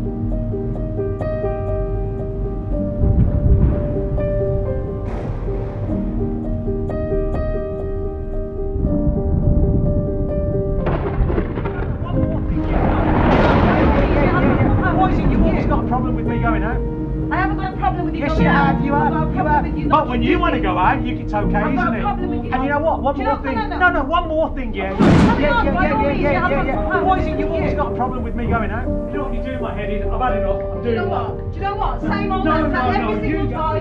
But when you want to go out, it's okay, isn't it? And you know what? One more thing. No, one more thing, yeah. Why is it you've always got a problem with me going out? You know what you're doing my head in? I've had enough. I'm doing what? Do you know what? Same old man, every single time.